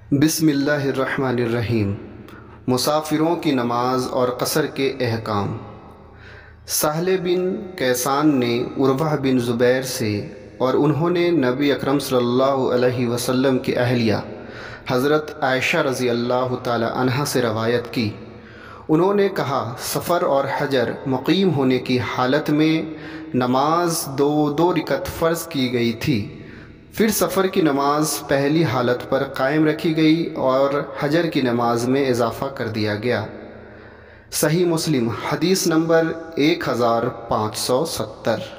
बिस्मिल्लाहिर्रहमानिर्रहीम। मुसाफिरों की नमाज और कसर के अहकाम। साहले बिन कैसान ने उर्वा बिन ज़ुबैर से और उन्होंने नबी अकरम सल्लल्लाहु अलैहि वसल्लम की अहलिया हज़रत आयशा रज़ी अल्लाह ताला अन्हा से रवायत की। उन्होंने कहा, सफ़र और हजर मुक़ीम होने की हालत में नमाज दो दो रकअत फ़र्ज़ की गई थी। फिर सफ़र की नमाज पहली हालत पर कायम रखी गई और हजर की नमाज में इजाफ़ा कर दिया गया। सही मुस्लिम हदीस नंबर 1570।